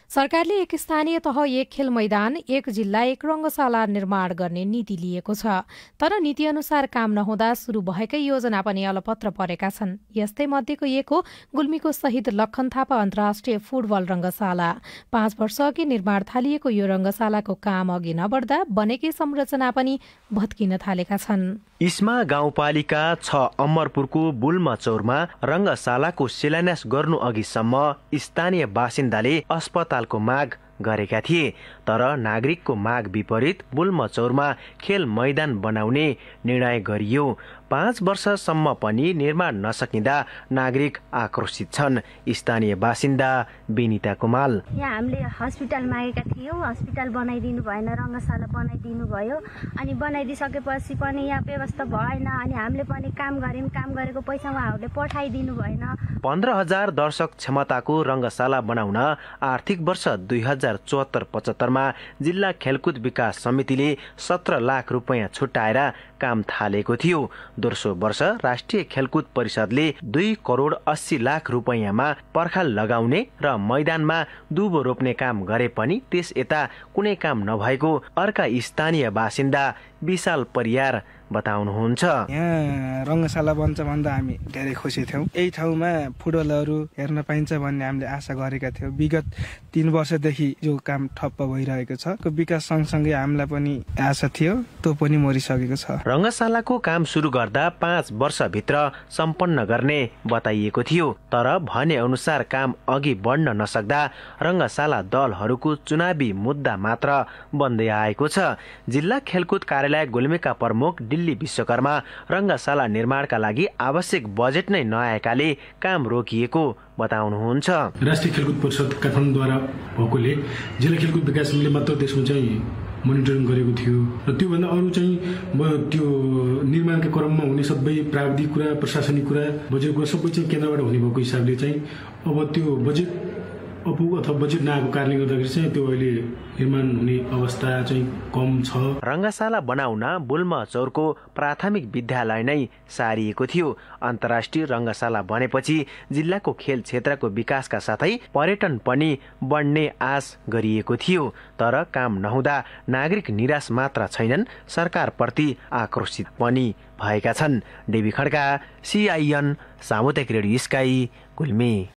सरकारले एक स्थानीय तह एक खेल मैदान, एक जिल्ला एक रंगशाला निर्माण गर्ने नीति लिएको छ। तर नीति अनुसार काम नहुँदा सुरु भएकै योजना पनि अलपत्र परेका छन्। यस्तै मध्येको एक हो गुल्मीको शहीद लखन थापा अन्तर्राष्ट्रिय फुटबल रंगशाला। 5 वर्ष अघि निर्माण थालिएको यो रंगशालाको काम अघि नबढ्दा बनेकै संरचना पनि भत्किन थालेका छन्। इस्मा गाउँपालिका 6 अमरपुरको बुल्मा चौरमा रंगशालाको शिलान्यास गर्नु अघिसम्म स्थानीय बासिन्दाले अस्पतालको माग गरेका थिए। तर नागरिकको माग विपरीत बुल्मा चौरमा खेल मैदान बनाउने निर्णय गरियो। 5 वर्षसम्म पनि निर्माण नसकिँदा नागरिक आक्रोशित छन्। स्थानीय बासिन्दा बेनिता कुमाल, यहाँ हामीले हस्पिटल मागेका थियौँ, हस्पिटल बनाइदिनु भएन, रंगशाला बनाइदिनु भयो। अनि बनाइदिसकेपछि पनि यहाँ व्यवस्था भएन। अनि हामीले पनि काम गर्यौँ, काम गरेको पैसा उहाँहरूले पठाइदिनु भएन। 15,000 दर्शक क्षमताको रंगशाला बनाउन आर्थिक वर्ष 2074-75 मा जिल्ला खेलकुद विकास समितिले 17 लाख रुपैयाँ छुट्याएर काम थालेको थियो। दोस्रो वर्ष राष्ट्रिय खेलकुद परिषदले 2 करोड 80 लाख रुपैयाँमा पर्खाल लगाउने र मैदानमा दुबो रोप्ने काम गरे पनि त्यस यता कुनै काम नभएको अर्का स्थानीय बासिन्दा विशाल परियार बताउनुहुन्छ। यहाँ रंगशाला बन्छ भन्दा हामी धेरै खुसी थियौँ। यही ठाउँमा फुटबलहरू हेर्न पाइन्छ भन्ने हामीले आशा गरेका थियौँ। विगत 3 वर्षदेखि जो काम ठप्प भइरहेको छ, विकास सँगसँगै हामीलाई पनि आशा थियो, त्यो पनि मरिसकेको छ। रंगशालाको काम सुरु गर्दा 5 वर्षभित्र सम्पन्न गर्ने बताइएको थियो। तर भने अनुसार काम अघि बढ्न नसक्दा रंगशाला दलहरूको चुनावी मुद्दा मात्र बन्दै आएको छ। जिल्ला खेलकुद कार्यालय गुल्मीका प्रमुख दिल्ली विश्वकर्मा रंगशाला निर्माणका लागि आवश्यक बजेट नै नआएकाले काम रोकिएको बताउनुहुन्छ। राष्ट्रिय खेलकुद परिषद काठमाडौँद्वारा भएकोले जिल्ला खेलकुद विकास समितिले मात्र त्यसमा चाहिँ मोनिटरिङ गरेको थियो र त्योभन्दा अरू चाहिँ त्यो निर्माणका क्रममा हुने सबै प्राविधिक कुरा, प्रशासनिक कुरा, बजेट कुरा सबै चाहिँ केन्द्रबाट हुने भएको हिसाबले चाहिँ अब त्यो बजेट अथवा बजेट नआएको कारणले गर्दाखेरि चाहिँ त्यो अहिले निर्माण हुने अवस्था चाहिँ कम छ। रंगशाला बनाउन बुल्मा चौरको प्राथमिक विद्यालय नै सारिएको थियो। अन्तर्राष्ट्रिय रंगशाला बनेपछि जिल्लाको खेल क्षेत्रको विकासका साथै पर्यटन पनि बढ्ने आश गरिएको थियो। तर काम नहुँदा नागरिक निराश मात्र छैनन्, सरकारप्रति आक्रोशित पनि भएका छन्। डेबी खड्का, CIN सामुदायिक रेडियो स्काई, गुल्मी।